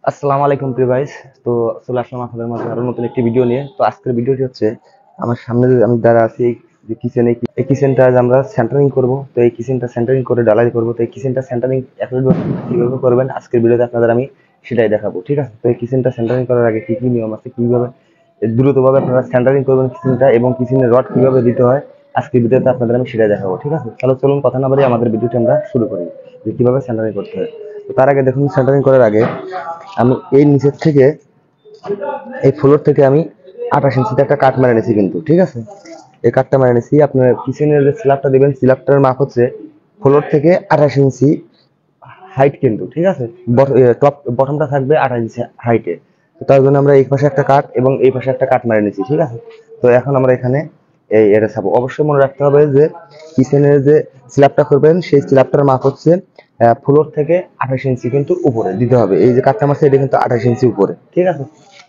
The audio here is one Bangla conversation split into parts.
আসসালামু আলাইকুম প্রিয় গাইস। তো চলে আসলাম আপনাদের মাঝে আরো নতুন একটি ভিডিও নিয়ে। তো আজকের ভিডিওটি হচ্ছে আমার সামনে যে আমি দাঁড়া আছি যে কিচেন, এই কিচেনটা আমরা সেন্টারিং করব। তো এই কিচেনটা সেন্টারিং করে ঢালাই করব। তো এই কিচেনটা সেন্টারিং কিভাবে করবেন আজকের ভিডিওতে আপনাদের আমি সেটাই দেখাবো, ঠিক আছে? তো এই কিচেনটা সেন্টারিং করার আগে কি কি নিয়ম আছে, কিভাবে দ্রুতভাবে আপনারা সেন্টারিং করবেন কিচেনটা, এবং কিচেনের রড কিভাবে দিতে হয় আজকের ভিডিওতে আপনাদের আমি সেটাই দেখাবো, ঠিক আছে? তাহলে চলুন কথা না বাড়িয়ে আমাদের ভিডিওটি আমরা শুরু করি যে কিভাবে সেন্টারিং করতে হয়। তো তার আগে দেখুন, সেন্টারিং করার আগে আমি এই নিচের থেকে, এই ফ্লোর থেকে আমি 28 ইঞ্চিতে একটা কাট মেরে নিয়েছি কিন্তু, ঠিক আছে? এই কাটটা মেরে নিয়েছি। আপনার কিচেনের যে স্ল্যাবটা দেবেন, স্ল্যাবটার মাপ হচ্ছে ফ্লোর থেকে 28 ইঞ্চি হাইট কিন্তু, ঠিক আছে? টপ বটমটা থাকবে 28 ইঞ্চি হাইটে। তো তার জন্য আমরা এই পাশে একটা কাট এবং এই পাশে একটা কাট মেরে নিয়েছি, ঠিক আছে? তো এখন আমরা এখানে এটা ছাবো। অবশ্যই মনে রাখতে হবে যে কিচেনের যে স্ল্যাবটা করবেন সেই স্ল্যাবটার মাপ হচ্ছে ফ্লোর থেকে 28 ইঞ্চি কিন্তু উপরে দিতে হবে। এই যে কাঠটা মারছে এটা কিন্তু 28 ইঞ্চি উপরে, ঠিক আছে?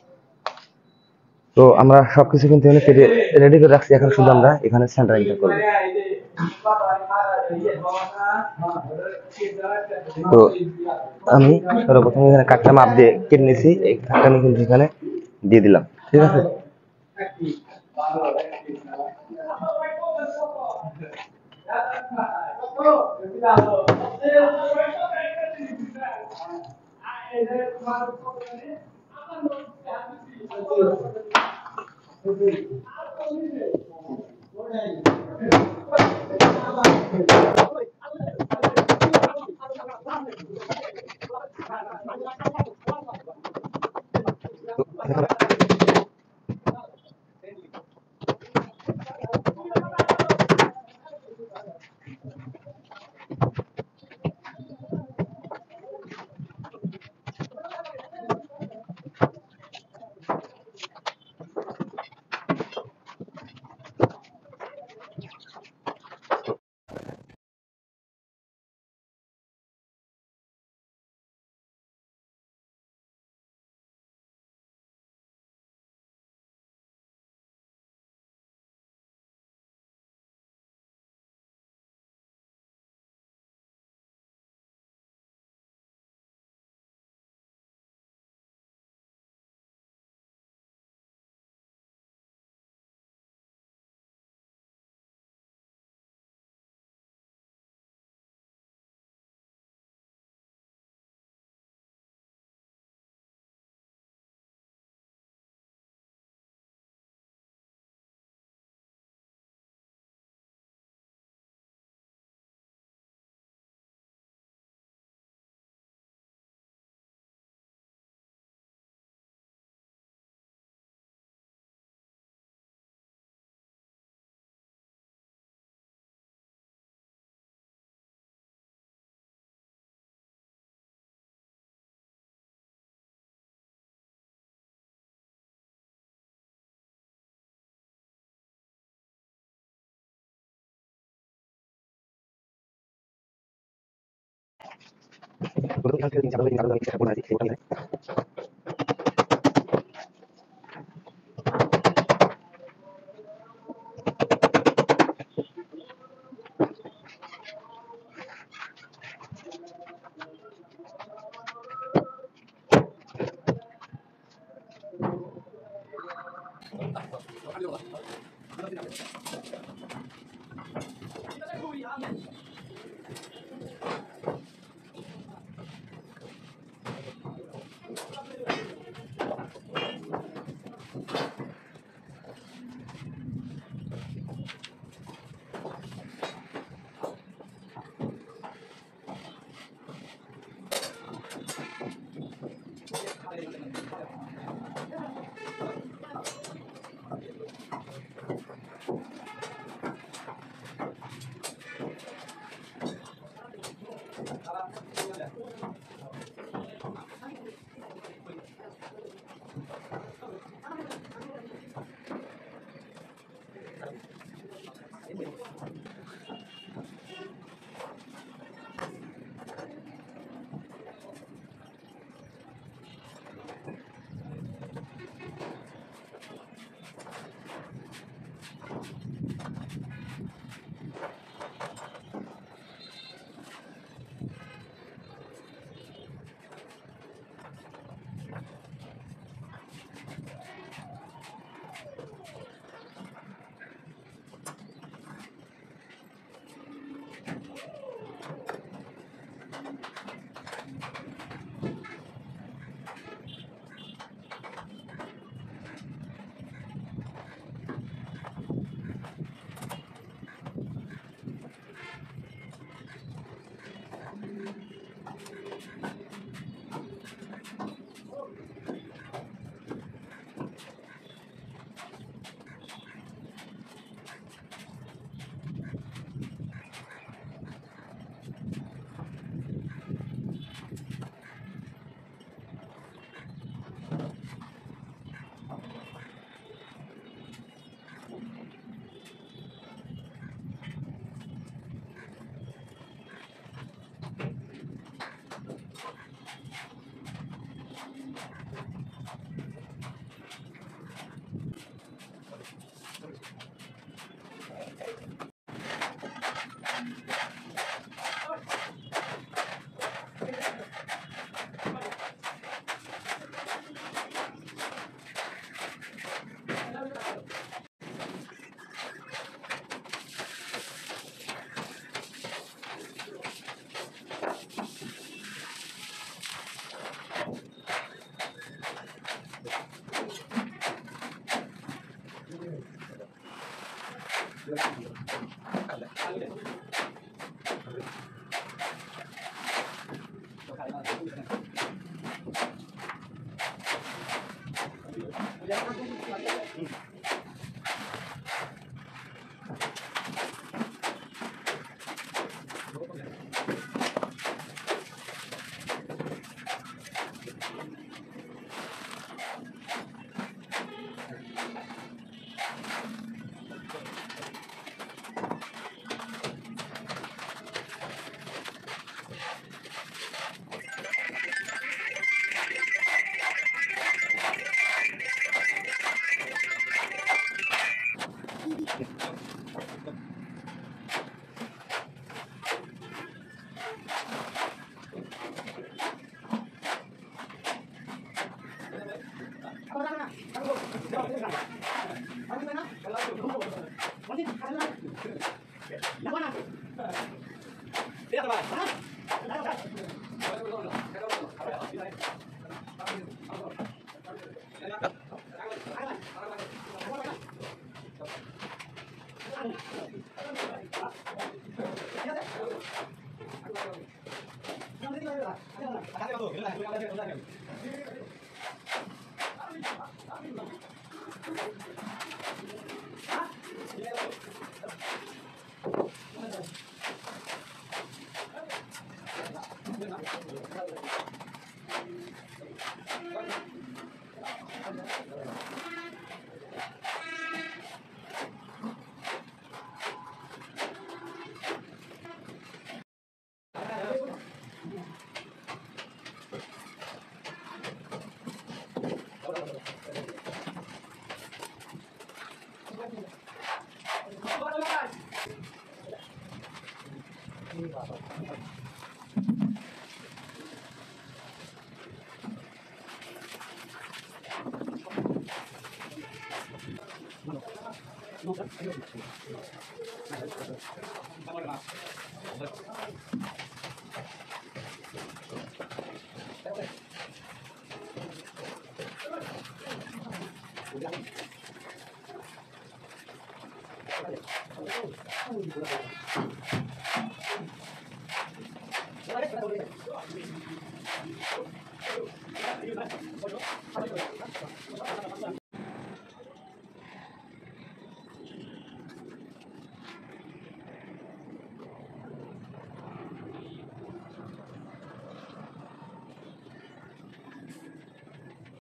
তো আমরা সবকিছু কিন্তু এখানে কেটে রেডি করে রাখছি। এখন শুধু আমরা এখানে সেন্টারিংটা করবো। তো আমি সর্বপ্রথম এখানে কাঠটা মাপ দিয়ে কেটে নিয়েছি। এই কাঠটা আমি কিন্তু এখানে দিয়ে দিলাম, ঠিক আছে?